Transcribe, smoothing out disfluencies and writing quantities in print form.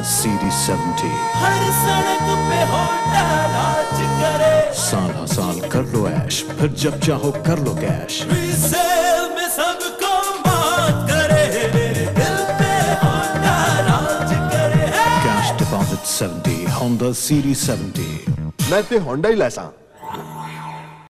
CD70। हर सड़क पे होंडा राज करे। साल साल कर लो ऐश, फिर जब चाहो कर लो कैश। रीसेल में सबको बात करे, दिल पे होंडा राज करे। Cash deposit 70 Honda CD70। मैं ते होंडा ही लैसा।